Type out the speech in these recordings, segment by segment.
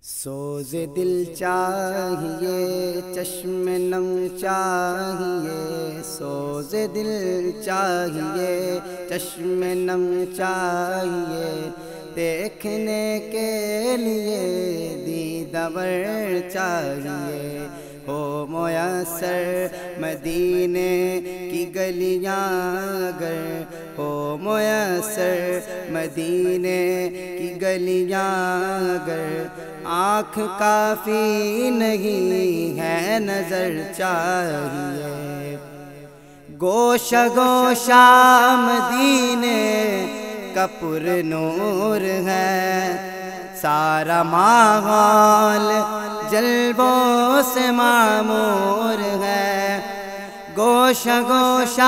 سوز دل چاہیے، چشم نم چاہیے، سوز دل چاہیے، چشم نم چاہیے، دیکھنے کے لیے دیدور چاہیے، ہو میسر مدینے کی گلیاں اگر ہو میسر مدینے کی گلیاں اگر آنکھ کافی نہیں ہے نظر چاہیے، گوشہ گوشہ مدینے کا پر نور ہے، سارا ماحول جلووں سے معمور ہے، گوشہ گوشہ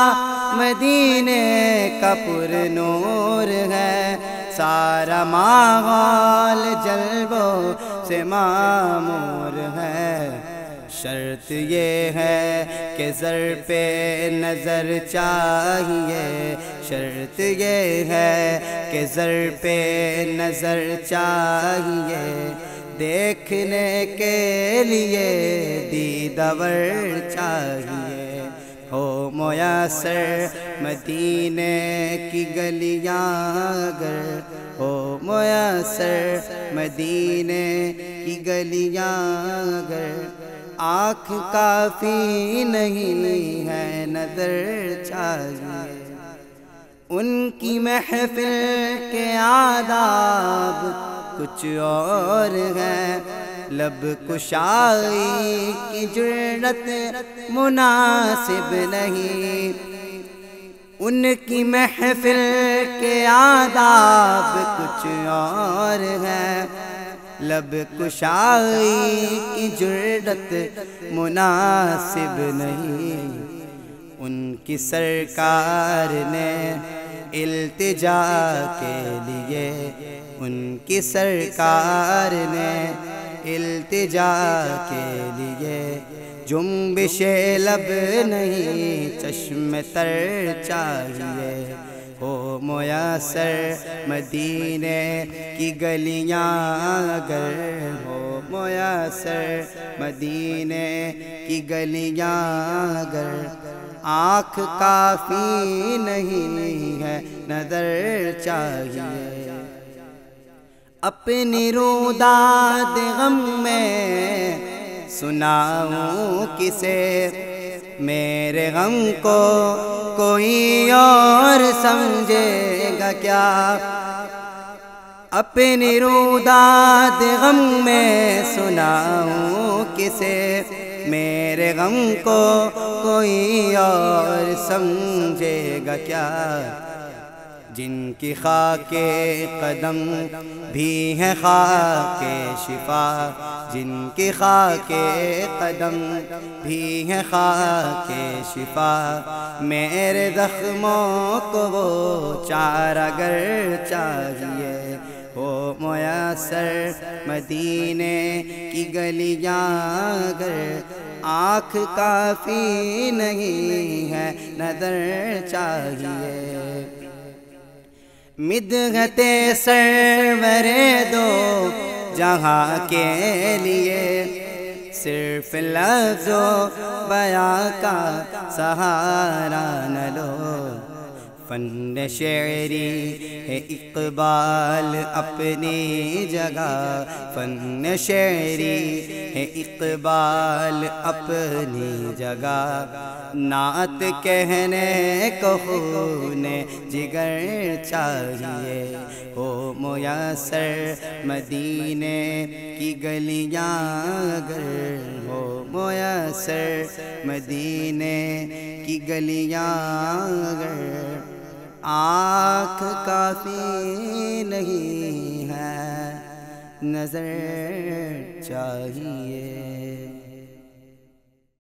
مدینے کا پر نور ہے، سارا ماحول جلووں سے معمور ہے، شرط یہ ہے کہ زر پہ نظر چاہیے، شرط یہ ہے کہ زر پہ نظر چاہیے، دیکھنے کے لیے دیدور چاہیے، ہو میسر مدینے کی گلیاں اگر ہو میسر مدینے کی گلیاں اگر آنکھ کافی نہیں ہے نظر چاہیے، ان کی محفل کے آداب کچھ اور ہے، لب کشائی کی جرأت مناسب نہیں، ان کی محفل کے آداب کچھ اور ہے، لب کشائی کی جرأت مناسب نہیں، ان کی سرکار نے التجا کے لیے، ان کی سرکار نے التجا کے لیے جنبش لب نہیں چشم تر چاہیے، ہو میسر مدینے کی گلیاں اگر ہو میسر مدینے کی گلیاں اگر آنکھ کافی نہیں ہے نظر چاہیے، اپنی روداد غم میں سناؤں کسے، میرے غم کو کوئی اور سمجھے گا کیا، اپنی روداد غم میں سناؤں کسے، میرے غم کو کوئی اور سمجھے گا کیا، جن کی خاک قدم بھی ہے خاک شفا، جن کی خاک قدم بھی ہے خاک شفا، میرے زخموں کو وہ چارگر چاہیے، ہو میسر مدینے کی گلیاں اگر آنکھ کافی نہیں ہے نظر چاہیے، مدحت سرور دو جہاں کے لیے صرف لفظ و بیاں کا سہارا نہ لو، فن شعری ہے اقبال اپنی جگہ، فن شعری ہے اقبال اپنی جگہ، نعت کہنے کو خون جگر چاہیے، ہو میسر مدینے کی گلیاں اگر ہو میسر مدینے کی گلیاں اگر آنکھ کافی نہیں ہے نظر چاہیے۔